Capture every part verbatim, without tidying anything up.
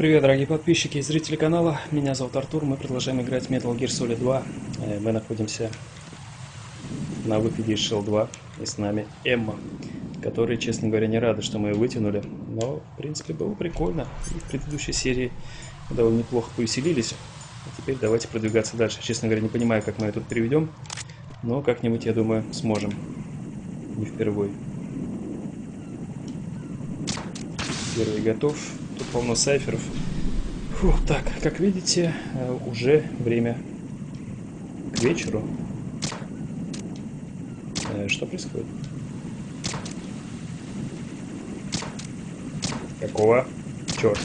Привет, дорогие подписчики и зрители канала. Меня зовут Артур. Мы продолжаем играть Metal Gear Solid два. Мы находимся на выходе из Shell два. И с нами Эмма, которая, честно говоря, не рада, что мы ее вытянули. Но, в принципе, было прикольно. И в предыдущей серии довольно неплохо повеселились. А теперь давайте продвигаться дальше. Честно говоря, не понимаю, как мы ее тут переведем. Но как-нибудь, я думаю, сможем. Не впервой. Первый готов. Тут полно сайферов. Фу, так, как видите, уже время к вечеру. Что происходит? Какого черта?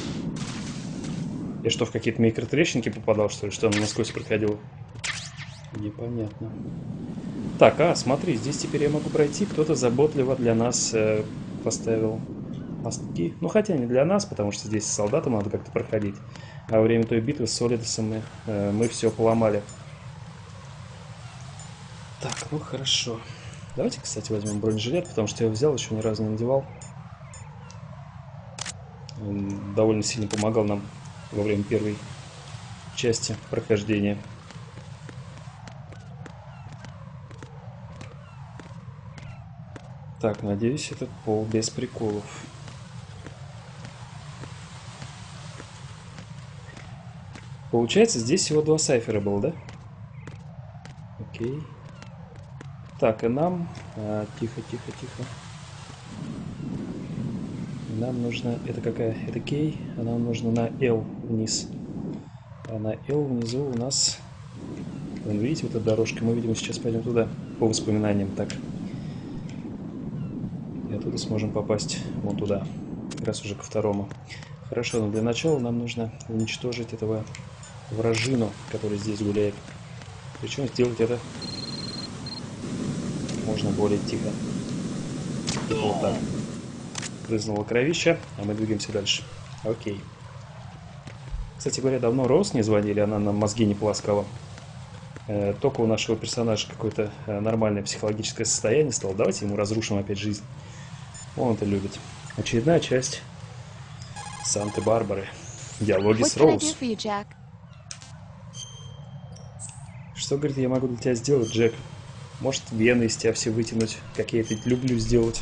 Я что, в какие-то микротрещинки попадал, что ли? Что она насквозь проходила? Непонятно. Так, а, смотри, здесь теперь я могу пройти. Кто-то заботливо для нас э, поставил мостки. Ну, хотя не для нас, потому что здесь с солдатом надо как-то проходить. А во время той битвы с Солидосом мы, э, мы все поломали. Так, ну хорошо. Давайте, кстати, возьмем бронежилет, потому что я его взял, еще ни разу не надевал. Он довольно сильно помогал нам во время первой части прохождения. Так, надеюсь, этот пол без приколов. Получается, здесь всего два сайфера было, да? Окей. Так, и нам... А, тихо, тихо, тихо. Нам нужно... Это какая? Это кей. А нам нужно на L вниз. А на L внизу у нас... Вон, видите, вот эта дорожка? Мы, видимо, сейчас пойдем туда. По воспоминаниям. Так. И оттуда сможем попасть вон туда. Как раз уже ко второму. Хорошо, но для начала нам нужно уничтожить этого... вражину, который здесь гуляет. Причем сделать это можно более тихо. Вот так. Брызнула кровища, а мы двигаемся дальше. Окей. Кстати говоря, давно Роуз не звонили, она нам мозги не полоскала. Э, только у нашего персонажа какое-то э, нормальное психологическое состояние стало. Давайте ему разрушим опять жизнь. Он это любит. Очередная часть Санты-Барбары. Диалоги с Роуз. Что, говорит, я могу для тебя сделать, Джек? Может, вены из тебя все вытянуть, как я это люблю сделать.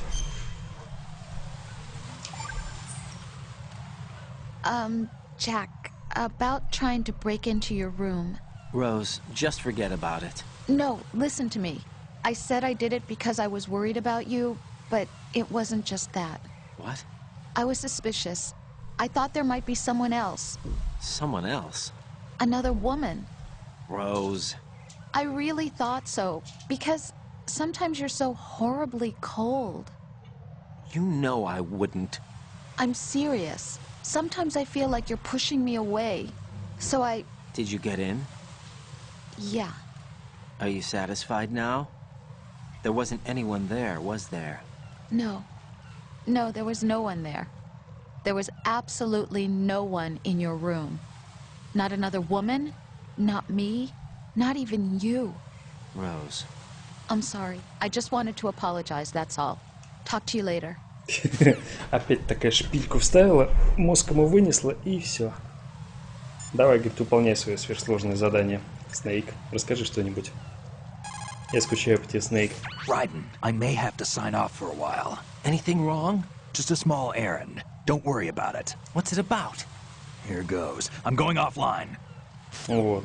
Um, Jack, about trying to break into your room. Rose, just forget about it. No, listen to me. I said I did it because I was worried about you, but it wasn't just that. What? I was suspicious. I thought there might be someone else. Someone else? Another woman. Rose. I really thought so, because sometimes you're so horribly cold. You know I wouldn't. I'm serious. Sometimes I feel like you're pushing me away. So I... Did you get in? Yeah. Are you satisfied now? There wasn't anyone there, was there? No. No, there was no one there. There was absolutely no one in your room. Not another woman, not me, not even you. Rose. I'm sorry. I just wanted to apologize, that's all. Talk to you later. Опять такая шпильку вставила, мозг ему вынесла, и все. Давай, говорит, выполняй свое сверхсложное задание. Снейк, расскажи что-нибудь. Я скучаю по тебе, Снейк. Raiden, I may have to sign off for a while. Anything wrong? Just a small errand. Don't worry about it. What's it about? Here goes. I'm going offline. Вот.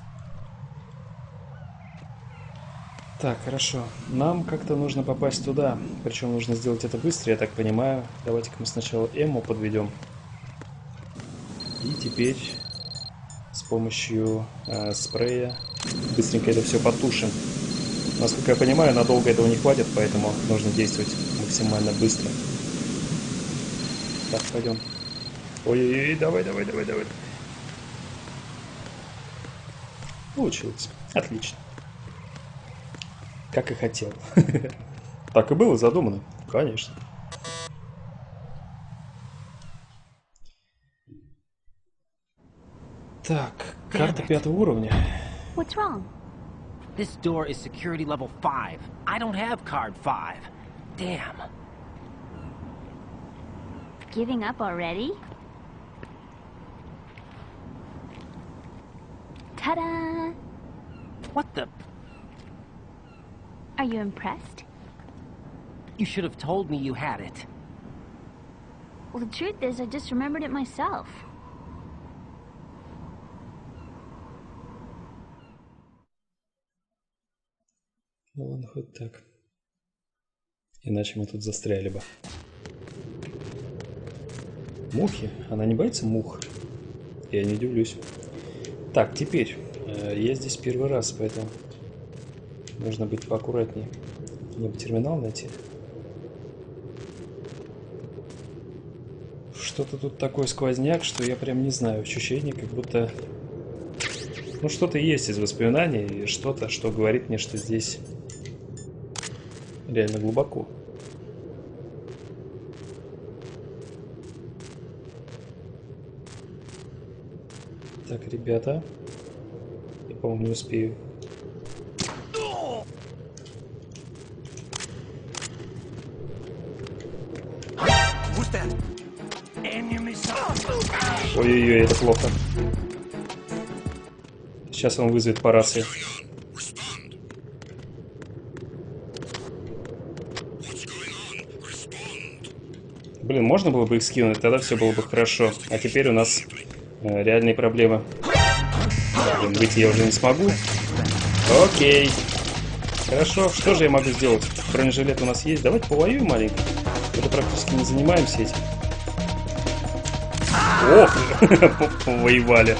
Так, хорошо. Нам как-то нужно попасть туда. Причем нужно сделать это быстро, я так понимаю. Давайте-ка мы сначала Эмму подведем. И теперь с помощью э, спрея быстренько это все потушим. Насколько я понимаю, надолго этого не хватит, поэтому нужно действовать максимально быстро. Так, пойдем. Ой-ой-ой, давай, давай, давай, давай. Получилось. Отлично. Как и хотел. Так и было задумано. Конечно. Так, карта пятого уровня. What's wrong? This door is security level five. I don't have card five. Damn. Giving up already? Ta-da! What the? Are you impressed? You should have told me you had it. Well, the truth is, I just remembered it myself. Ну ладно, хоть так. Иначе мы тут застряли бы. Мухи? Она не боится мух? Я не удивлюсь. Так, теперь. Э, я здесь первый раз, поэтому нужно быть поаккуратнее. Мне бы терминал найти. Что-то тут такой сквозняк, что я прям не знаю. Ощущение, как будто... Ну, что-то есть из воспоминаний, и что-то, что говорит мне, что здесь реально глубоко. Так, ребята. Я, по-моему, не успею. Ой-ой-ой, это плохо. Сейчас он вызовет по рации. Блин, можно было бы их скинуть, тогда все было бы хорошо. А теперь у нас э, реальные проблемы. Блин, выйти я уже не смогу. Окей. Хорошо, что же я могу сделать? Бронежилет у нас есть. Давайте повоюем маленько. Мы практически не занимаемся этим. Ох, повоевали.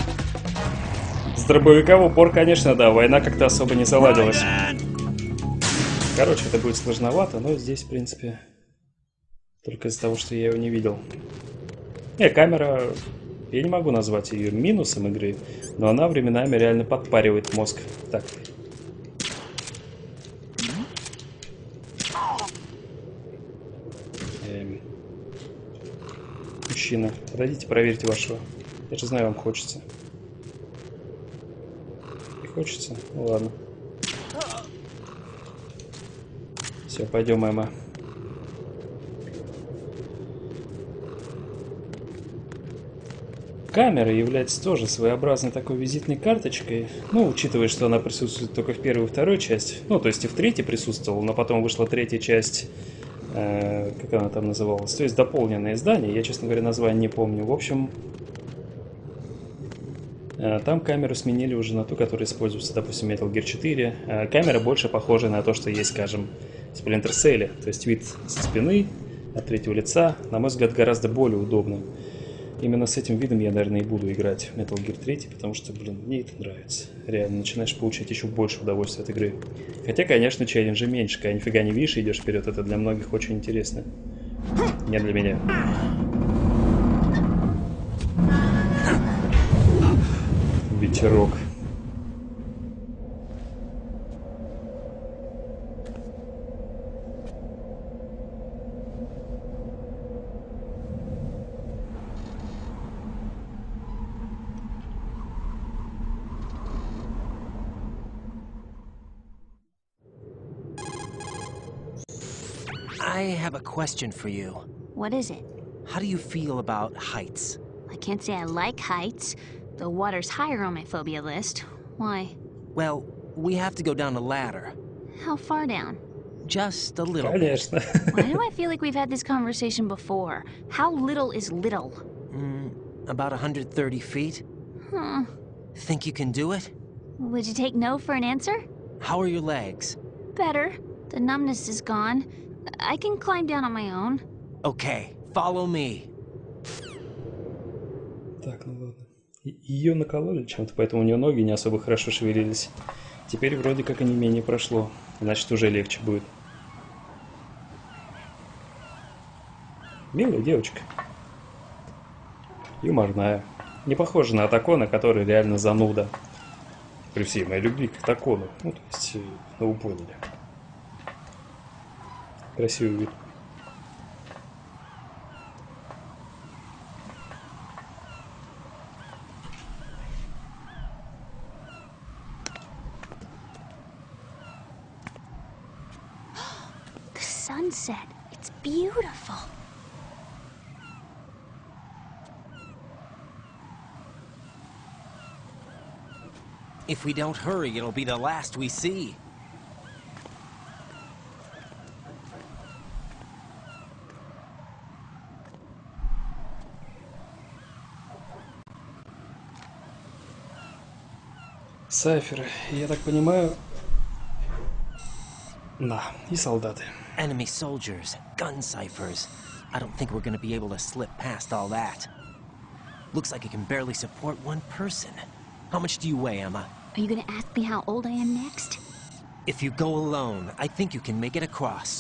С дробовика в упор, конечно, да, война как-то особо не заладилась. Короче, это будет сложновато, но здесь, в принципе, только из-за того, что я его не видел. Не, камера, я не могу назвать ее минусом игры, но она временами реально подпаривает мозг. Так. Эм. Мужчина, подойдите, проверьте вашего. Я же знаю, вам хочется. Не хочется? Ну ладно. Все, пойдем, Эмма. Камера является тоже своеобразной такой визитной карточкой. Ну, учитывая, что она присутствует только в первой и второй части. Ну, то есть и в третьей присутствовала, но потом вышла третья часть. Э, как она там называлась? То есть дополненное издание. Я, честно говоря, название не помню. В общем, э, там камеру сменили уже на ту, которая используется, допустим, Metal Gear четыре. Э, камера больше похожа на то, что есть, скажем, в Splinter Cell. То есть вид со спины, от третьего лица, на мой взгляд, гораздо более удобно. Именно с этим видом я, наверное, и буду играть в Metal Gear три, потому что, блин, мне это нравится. Реально, начинаешь получать еще больше удовольствия от игры. Хотя, конечно, челленджа меньше, когда нифига не видишь и идешь вперед, это для многих очень интересно. Не для меня. Ветерок. I have a question for you. What is it? How do you feel about heights? I can't say I like heights. The water's higher on my phobia list. Why? Well, we have to go down a ladder. How far down? Just a little bit. Конечно. Why do I feel like we've had this conversation before? How little is little? Mm, about one hundred thirty feet. Huh. Think you can do it? Would you take no for an answer? How are your legs? Better. The numbness is gone. I can climb down on my own. Okay, follow me. Так, ну ладно. Ее накололи чем-то, поэтому у нее ноги не особо хорошо шевелились. Теперь вроде как онемение прошло. Значит, уже легче будет. Милая девочка. Юморная. Не похожа на Атакона, который реально зануда. При всей моей любви к Атакону. Ну, то есть, ну, вы поняли. Красивый вид. The sunset. It's beautiful. If we don't hurry, it'll be the last we see. Сайферы, я так понимаю... Да, и солдаты. Enemy soldiers, gun ciphers. I don't think we're gonna be able to slip past all that. Looks like it can barely support one person. How much do you weigh, Emma? Are you gonna ask me how old I am next? If you go alone, I think you can make it across.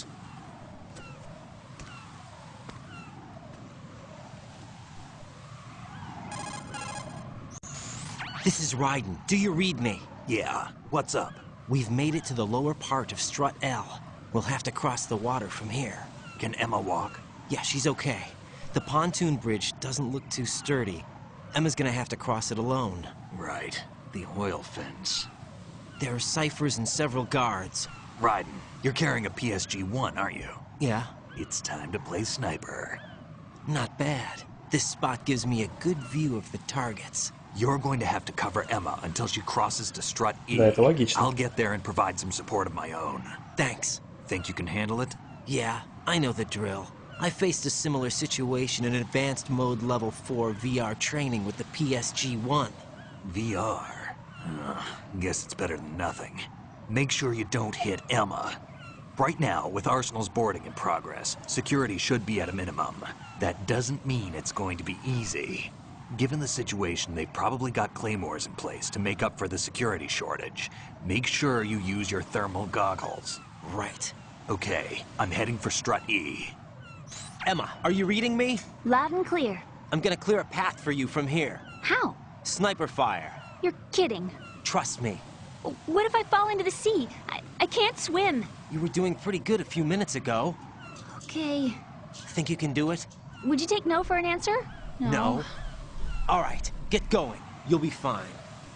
This is Raiden. Do you read me? Yeah, what's up? We've made it to the lower part of Strut L. We'll have to cross the water from here. Can Emma walk? Yeah, she's okay. The pontoon bridge doesn't look too sturdy. Emma's gonna have to cross it alone. Right, the oil fence. There are ciphers and several guards. Raiden, you're carrying a P S G one, aren't you? Yeah, It's time to play sniper. not bad. This spot gives me a good view of the targets. You're going to have to cover Emma until she crosses to Strut E. Да, это логично. I'll get there and provide some support of my own. Thanks. Think you can handle it? Yeah, I know the drill. I faced a similar situation in advanced mode level four V R training with the P S G one. V R? Uh, guess it's better than nothing. Make sure you don't hit Emma. Right now, with Arsenal's boarding in progress, security should be at a minimum. That doesn't mean it's going to be easy. Given the situation, they've probably got claymores in place to make up for the security shortage. Make sure you use your thermal goggles. Right. Okay, I'm heading for Strut E. Emma, are you reading me? Loud and clear. I'm gonna clear a path for you from here. How? Sniper fire. You're kidding. Trust me. What if I fall into the sea? I, I can't swim. You were doing pretty good a few minutes ago. Okay. Think you can do it? Would you take no for an answer? No. All right, get going. You'll be fine.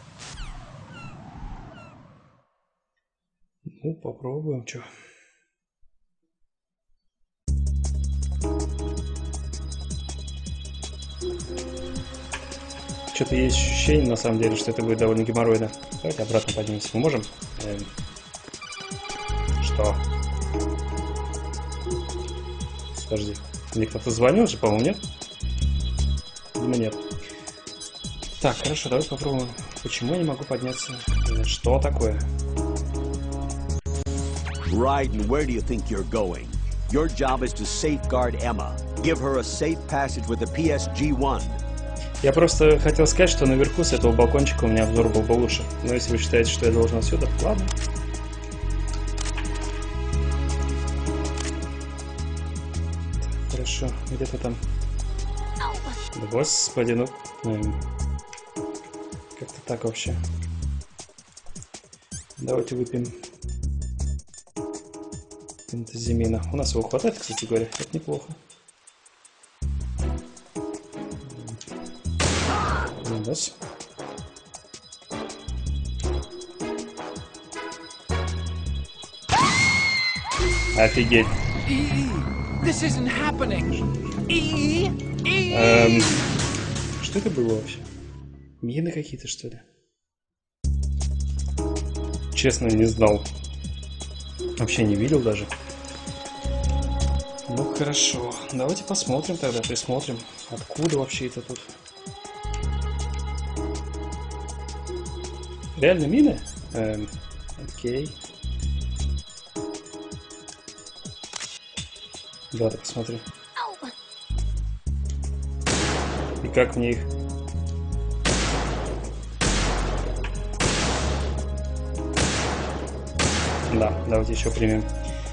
Ну, попробуем, чё. Что-то есть ощущение, на самом деле, что это будет довольно геморройно. Давайте обратно поднимемся. Мы можем? Эм... Что? Подожди. Мне кто-то звонил же, по-моему, нет? Видимо, нет. Так, хорошо, давай попробуем. Почему я не могу подняться? Что такое? Raiden, where do you think you're going? Your job is to safeguard Emma. Give her a safe passage with the P S G one. Я просто хотел сказать, что наверху с этого балкончика у меня обзор был бы лучше. Но если вы считаете, что я должен отсюда, ладно. Хорошо, где-то там. Да, господи, ну... Эм, как-то так вообще. Давайте выпьем энтозиамина. У нас его хватает, кстати говоря, это неплохо. Раз. Офигеть. This isn't happening. E E. Эм, что это было вообще? Мины какие-то, что ли? Честно, не знал. Вообще не видел даже. Ну хорошо. Давайте посмотрим тогда, присмотрим. Откуда вообще это тут? Реально мины? Эм, окей. Давай посмотрим. И как мне их? Да, давайте еще примем.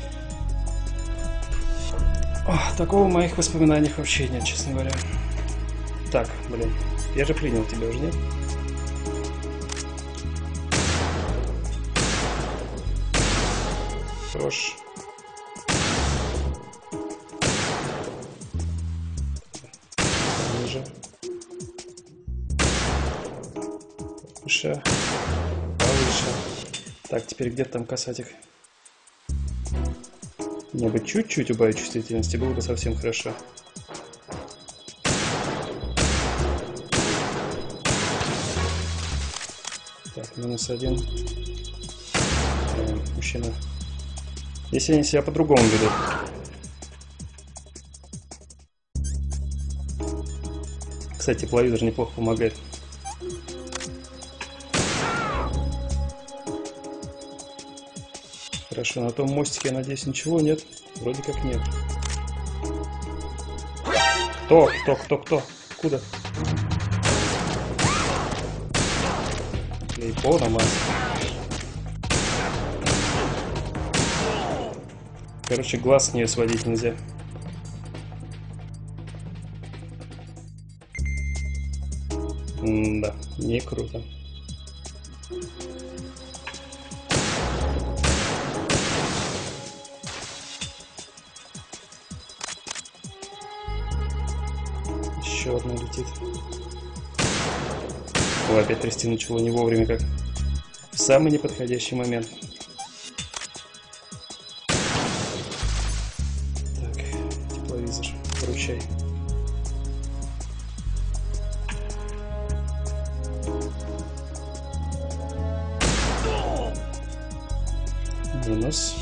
О, такого в моих воспоминаниях вообще нет, честно говоря. Так, блин, я же принял тебя уже, нет? Хорош. Ниже. Выше. Повыше. Так, теперь где там касатик? Мне бы чуть-чуть убавить чувствительности, было бы совсем хорошо. Так, минус один. Э, мужчина. Если они себя по-другому ведут. Кстати, тепловизор неплохо помогает. Хорошо, на том мостике, я надеюсь, ничего нет. Вроде как нет. Кто? Кто? Кто? Кто? Куда? Лейпона, мать. Короче, глаз с нее сводить нельзя. М-да, не круто. Еще одна летит. О, опять трясти начало не вовремя, как в самый неподходящий момент. Так, тепловизор, выручай. Минус.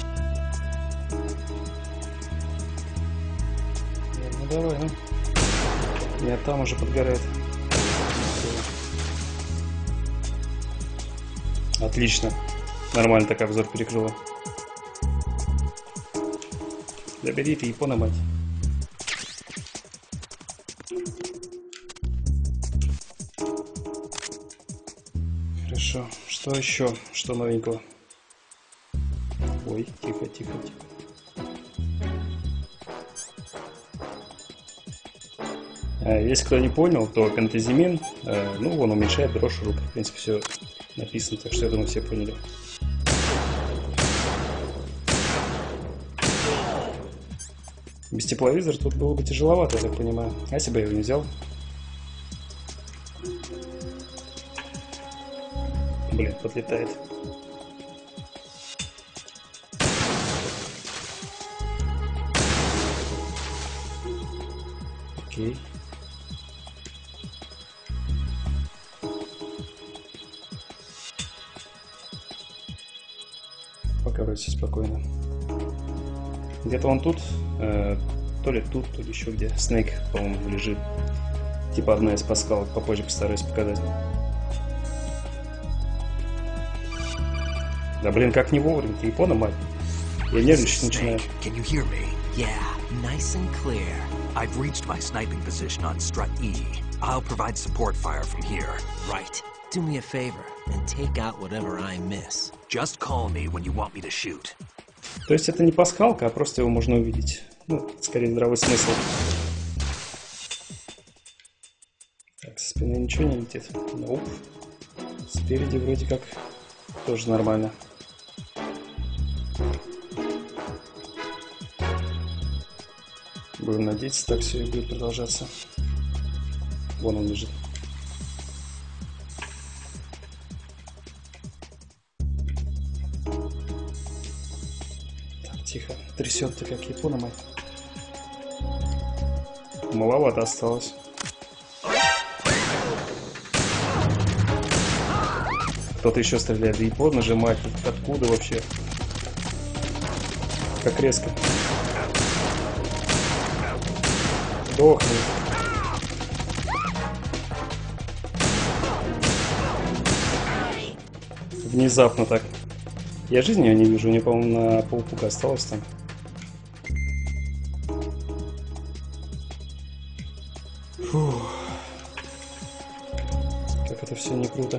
Ну давай, ну. Нет, там уже подгорает. Отлично. Нормально так обзор перекрыла. Да бери ты, япона, мать. Хорошо. Что еще? Что новенького? Ой, тихо, тихо, тихо. Если кто не понял, то пентазимин, э, ну, он уменьшает дрожь рук. В принципе, все написано, так что я думаю, все поняли. Без тепловизора тут было бы тяжеловато, я так понимаю. А если бы я его не взял? Блин, подлетает. Окей. Пока вроде все спокойно. Где-то он тут, э, то ли тут, то ли еще где. Снейк, по-моему, лежит. Типа одна из пасхалок, попозже постараюсь показать. Да блин, как не вовремя, ты япона, мать. Я нервничать начинаю. Can you hear me? Yeah, nice and clear. I've reached my sniping position on strut E. I'll provide support fire from here. Right. Do me a favor and take out whatever I miss. Just call me when you want me to shoot. То есть это не пасхалка, а просто его можно увидеть. Ну, скорее здравый смысл. Так, со спины ничего не летит. Nope. Спереди вроде как тоже нормально. Будем надеяться, так все и будет продолжаться. Вон он лежит. Так, тихо. Трясет-то как япона, мать. Маловато осталось. Кто-то еще стреляет. Да япон нажимать. Откуда вообще? Как резко. Дохни. Внезапно так. Я жизни ее не вижу. У нее, по-моему, на полпука осталось там. Фух. Как это все не круто.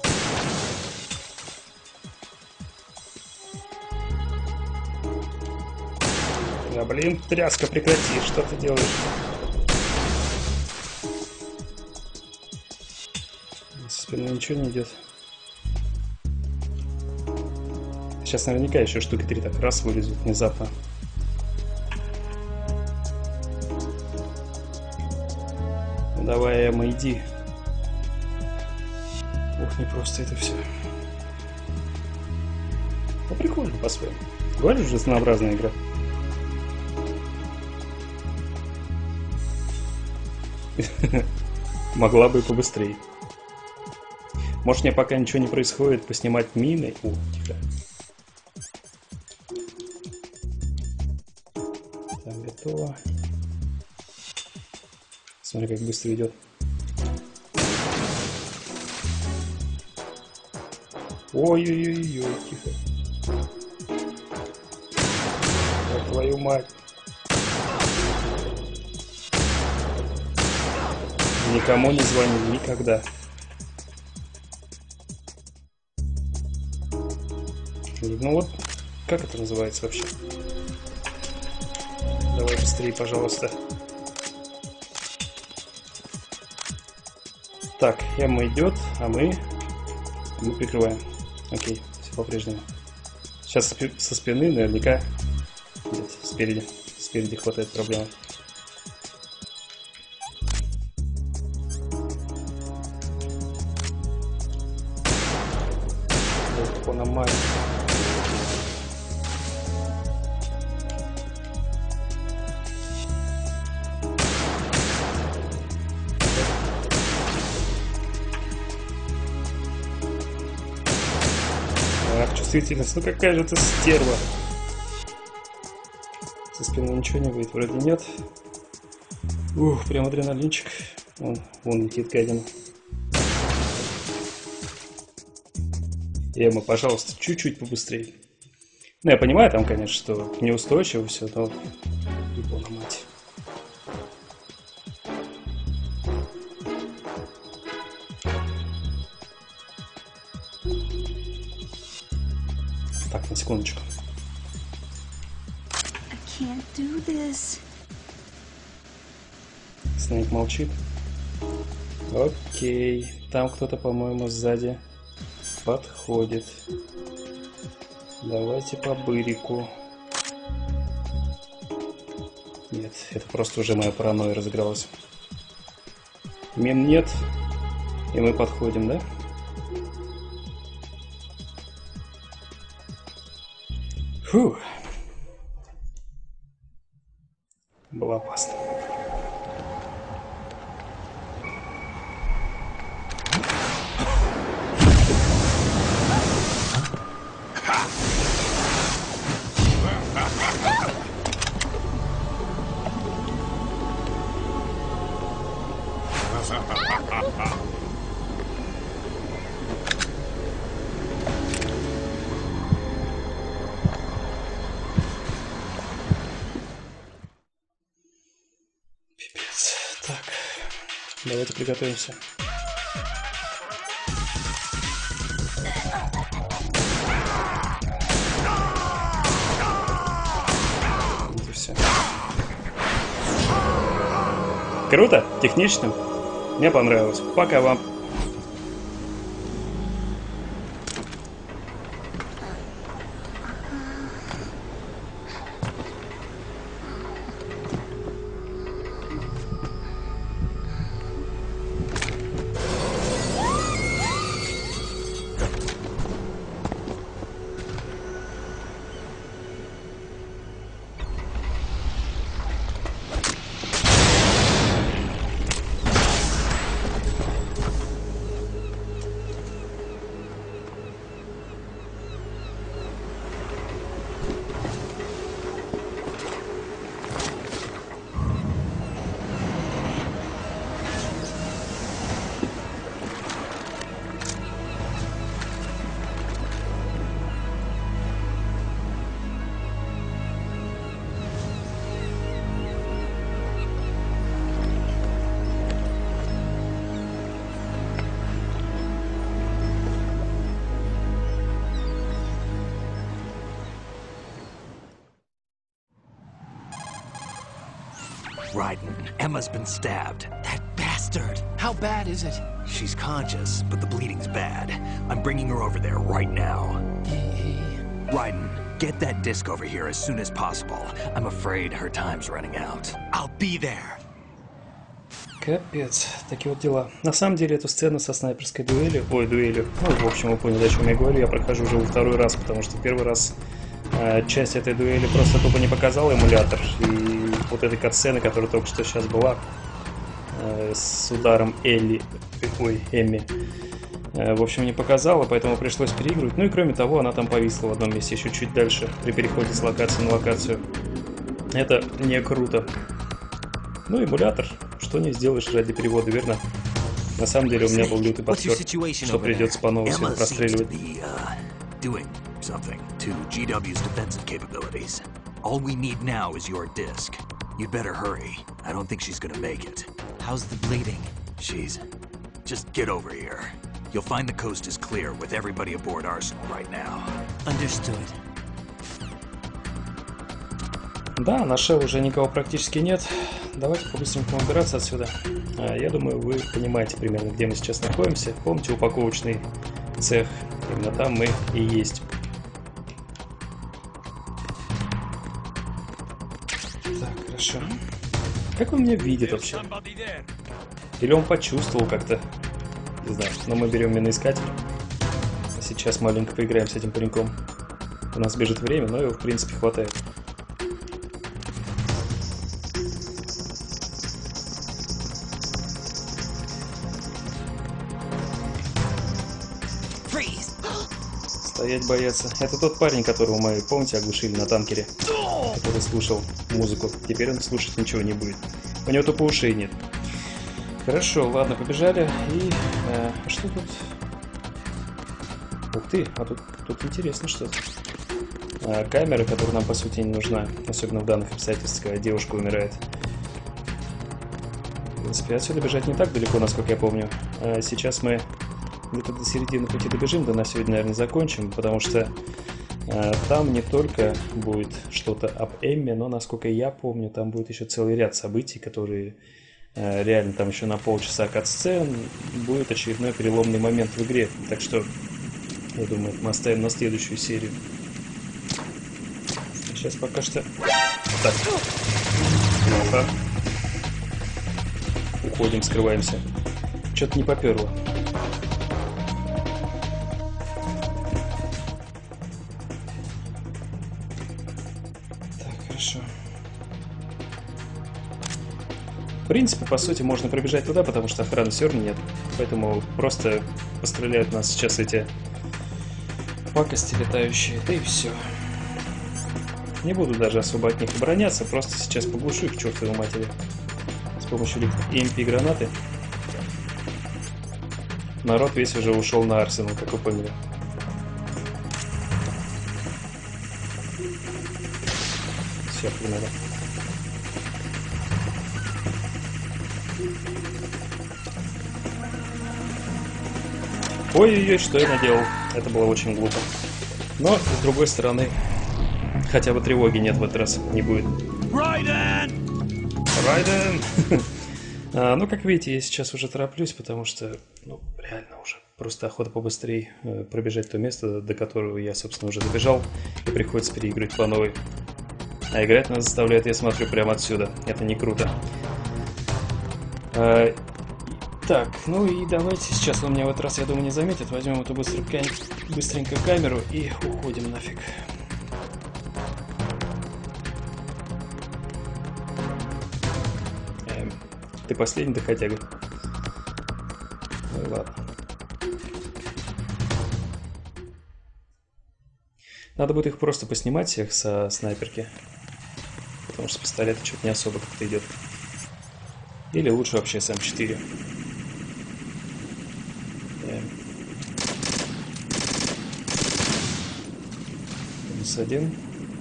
Да блин, тряска, прекрати, что ты делаешь? Со спины ничего не идет. Сейчас наверняка еще штуки три так раз вылезут внезапно. Ну, давай, Эмма, иди. Ух, не просто это все. Ну, прикольно по-своему. Говоришь, уже разнообразная игра. Могла бы и побыстрее. Может, мне пока ничего не происходит, поснимать мины? О, тихо. Так, готово. Смотри, как быстро идет. Ой-ой-ой-ой, тихо. О, твою мать. Никому не звони, никогда. Ну вот, как это называется вообще? Давай быстрее, пожалуйста. Так, Эмма идет, а мы... Мы прикрываем. Окей, все по-прежнему. Сейчас со спины наверняка... Нет, спереди. Спереди хватает проблем. Вот он амай. Чувствительность, ну какая же ты стерва. Со спины ничего не будет, вроде нет. Ух, прям адреналинчик. Вон, вон летит гадина. Эмма, пожалуйста, чуть-чуть побыстрее. Ну, я понимаю, там, конечно, что неустойчиво все, но... Ебана мать. Так, на секундочку. Снейк молчит. Окей. Там кто-то, по-моему, сзади подходит. Давайте по бырику. Нет, это просто уже моя паранойя разыгралась. Мин нет. И мы подходим, да? Фух. Было опасно. Давайте приготовимся. Вот и все. Круто, технично. Мне понравилось. Пока вам. Raiden, Emma's been stabbed. That bastard! How bad is it? She's conscious, but the bleeding's bad. I'm bringing her over there right now. Raiden, get that disc over here as soon as possible. I'm afraid her time's running out. I'll be there. Капец, такие вот дела. На самом деле эту сцену со снайперской дуэлью, ой, дуэлью, ну, в общем, вы поняли, о чем я говорю, я прохожу уже во второй раз, потому что первый раз э, часть этой дуэли просто тупо не показал эмулятор, и вот этой катсцены, которая только что сейчас была, э, с ударом Элли, ой, Эмми, В общем, не показала, поэтому пришлось переигрывать. Ну и кроме того, она там повисла в одном месте еще чуть дальше, при переходе с локации на локацию. Это не круто. Ну, эмулятор. Что не сделаешь ради перевода, верно? На самом деле у меня был лютый подстер, что придется по новой все простреливать. Just get over here. You'll find the coast is clear with everybody aboard Arsenal right now. Understood. Да, на Шел уже никого практически нет. Давайте побыстренько убираться отсюда. Я думаю, вы понимаете примерно, где мы сейчас находимся. Помните упаковочный цех? Именно там мы и есть. Так, хорошо. Как он меня видит вообще? Или он почувствовал как-то? Не знаю, но мы берем миноискатель. А сейчас маленько поиграем с этим пареньком. У нас бежит время, но его в принципе хватает. Стоять бояться. Это тот парень, которого мы, помните, оглушили на танкере, который слушал музыку. Теперь он слушать ничего не будет. У него тупо ушей нет. Хорошо, ладно, побежали. И э, что тут? Ух ты, а тут, тут интересно что-то. Э, камера, которая нам по сути не нужна, особенно в данных обстоятельствах, когда девушка умирает. В принципе, отсюда бежать не так далеко, насколько я помню. Э, сейчас мы где-то до середины пути добежим, да на сегодня, наверное, закончим, потому что э, там не только будет что-то об Эмме, но, насколько я помню, там будет еще целый ряд событий, которые... Реально, там еще на полчаса катсцен, будет очередной переломный момент в игре. Так что, я думаю, мы оставим на следующую серию. Сейчас пока что... Так. Плохо. Уходим, скрываемся. Что-то не поперло. Так, хорошо. В принципе, по сути, можно пробежать туда, потому что охраны все равно нет. Поэтому просто постреляют нас сейчас эти пакости летающие, да и все. Не буду даже особо от них обороняться, просто сейчас поглушу их к чертовой матери. С помощью и эм пи-гранаты. Народ весь уже ушел на Арсенал, как вы поняли. Все, погнали. Ой-ой-ой, что я наделал. Это было очень глупо. Но, с другой стороны, хотя бы тревоги нет в этот раз, не будет. Райден! Райден! а, ну, как видите, я сейчас уже тороплюсь, потому что, ну, реально уже просто охота побыстрее э, пробежать то место, до которого я, собственно, уже добежал, и приходится переиграть по новой. А играть нас заставляет, я смотрю, прямо отсюда. Это не круто. А, Так, ну и давайте сейчас он меня в этот раз, я думаю, не заметит. Возьмем эту быстренько, быстренько камеру и уходим нафиг. Эм, ты последний доходяга? Ну ладно. Надо будет их просто поснимать всех со снайперки. Потому что с пистолета что-то не особо как-то идет. Или лучше вообще с эм четыре. Минус один.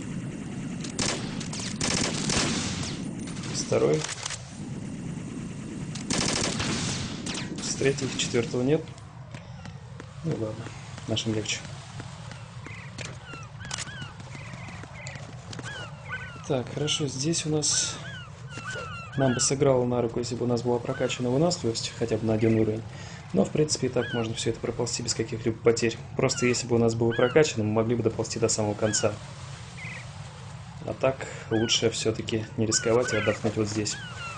С второй. С третьей, четвертого нет. Ну ладно, нашим легче. Так, хорошо, здесь у нас... Нам бы сыграло на руку, если бы у нас была прокачана выносливость, хотя бы на один уровень. Но, в принципе, и так можно все это проползти без каких-либо потерь. Просто если бы у нас было прокачано, мы могли бы доползти до самого конца. А так, лучше все-таки не рисковать и отдохнуть вот здесь.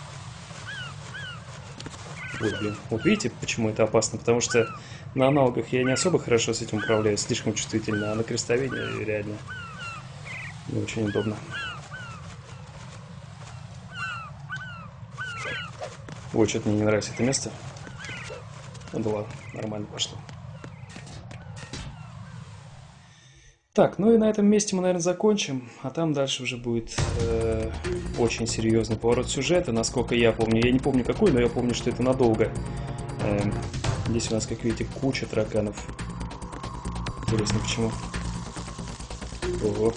Ой, блин. Вот видите, почему это опасно? Потому что на аналогах я не особо хорошо с этим управляю, слишком чувствительно, а на крестовине реально не очень удобно. Ой, что-то мне не нравится это место. Ну да ладно, нормально пошло. Так, ну и на этом месте мы, наверное, закончим, а там дальше уже будет э, очень серьезный поворот сюжета, насколько я помню. Я не помню какой, но я помню, что это надолго. Э, здесь у нас, как видите, куча тараканов. Интересно, почему? Ого.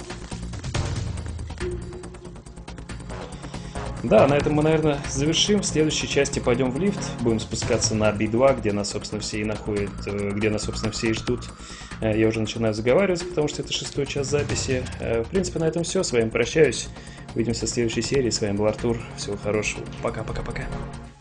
Да, на этом мы, наверное, завершим. В следующей части пойдем в лифт, будем спускаться на Би два, где нас, собственно, все и находят, где нас, собственно, все и ждут. Я уже начинаю заговариваться, потому что это шестой час записи. В принципе, на этом все. С вами прощаюсь. Увидимся в следующей серии. С вами был Артур. Всего хорошего. Пока-пока-пока.